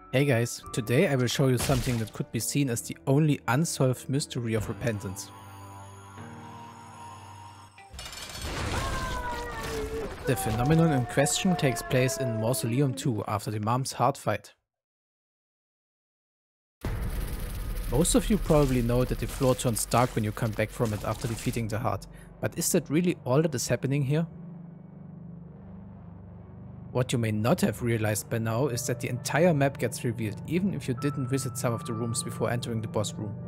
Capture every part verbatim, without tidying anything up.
Hey guys, today I will show you something that could be seen as the only unsolved mystery of repentance. The phenomenon in question takes place in Mausoleum two after the Mom's Heart fight. Most of you probably know that the floor turns dark when you come back from it after defeating the heart, but is that really all that is happening here? What you may not have realized by now is that the entire map gets revealed, even if you didn't visit some of the rooms before entering the boss room.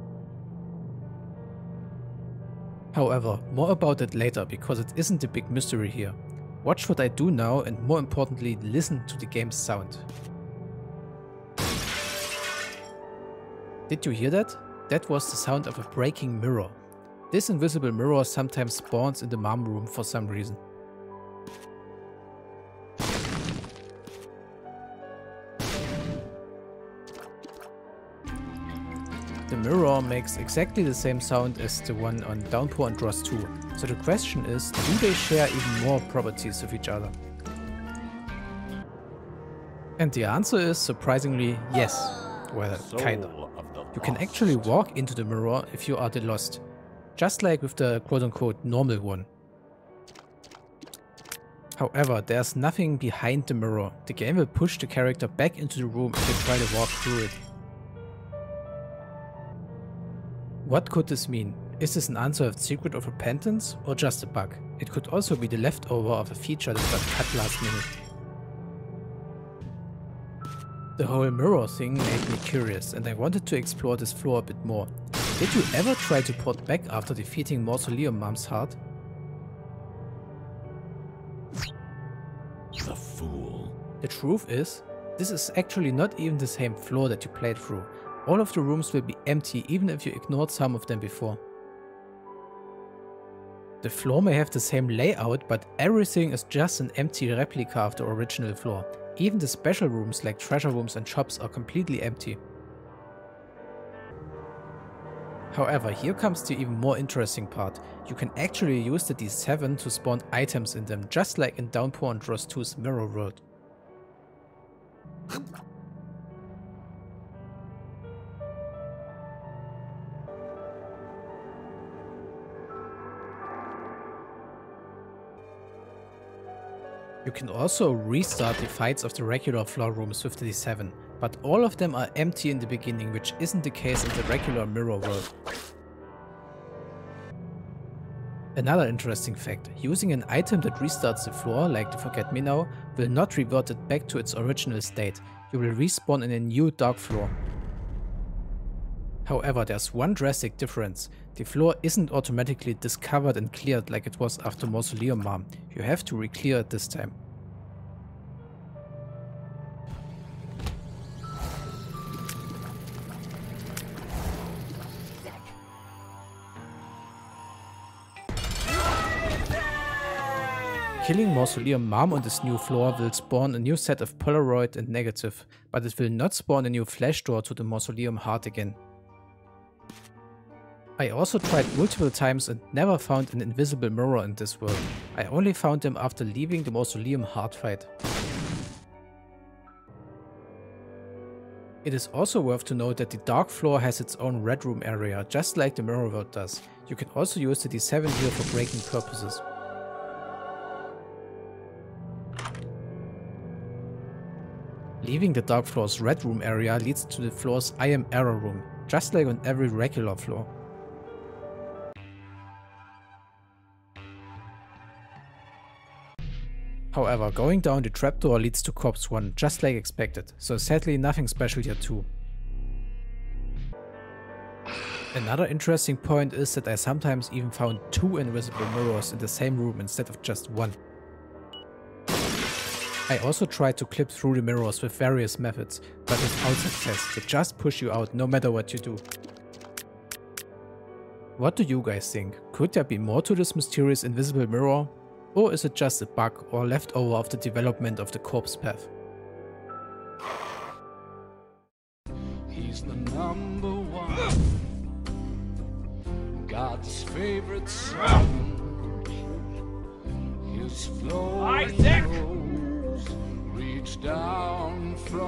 However, more about that later, because it isn't a big mystery here. Watch what I do now and, more importantly, listen to the game's sound. Did you hear that? That was the sound of a breaking mirror. This invisible mirror sometimes spawns in the mom room for some reason. The mirror makes exactly the same sound as the one on Downpour and Dross two, so the question is, do they share even more properties with each other? And the answer is, surprisingly, yes. Well, kinda. You can actually walk into the mirror if you are the Lost, just like with the quote-unquote normal one. However, there's nothing behind the mirror. The game will push the character back into the room if they try to walk through it. What could this mean? Is this an unsolved secret of repentance or just a bug? It could also be the leftover of a feature that got cut last minute. The whole mirror thing made me curious and I wanted to explore this floor a bit more. Did you ever try to port back after defeating Mausoleum Mom's Heart? The fool. The truth is, this is actually not even the same floor that you played through. All of the rooms will be empty even if you ignored some of them before. The floor may have the same layout, but everything is just an empty replica of the original floor. Even the special rooms like treasure rooms and shops are completely empty. However, here comes the even more interesting part. You can actually use the D seven to spawn items in them, just like in Downpour and Dross two's Mirror World. You can also restart the fights of the regular floor rooms with the D seven, but all of them are empty in the beginning, which isn't the case in the regular Mirror World. Another interesting fact, using an item that restarts the floor, like the Forget Me Now, will not revert it back to its original state. You will respawn in a new dark floor. However, there's one drastic difference. The floor isn't automatically discovered and cleared like it was after Mausoleum Mom. You have to re-clear it this time. Killing Mausoleum Mom on this new floor will spawn a new set of Polaroid and Negative, but it will not spawn a new flash door to the Mausoleum Heart again. I also tried multiple times and never found an invisible mirror in this world. I only found them after leaving the Mausoleum Heart fight. It is also worth to note that the dark floor has its own red room area, just like the Mirror World does. You can also use the D seven here for breaking purposes. Leaving the dark floor's red room area leads to the floor's I Am Error room, just like on every regular floor. However, going down the trapdoor leads to Corpse one, just like expected, so sadly nothing special here too. Another interesting point is that I sometimes even found two invisible mirrors in the same room instead of just one. I also tried to clip through the mirrors with various methods, but without success. They just push you out no matter what you do. What do you guys think? Could there be more to this mysterious invisible mirror? Or is it just a bug or leftover of the development of the corpse path? He's the number one, God's favorite son. His flowing rose reach down from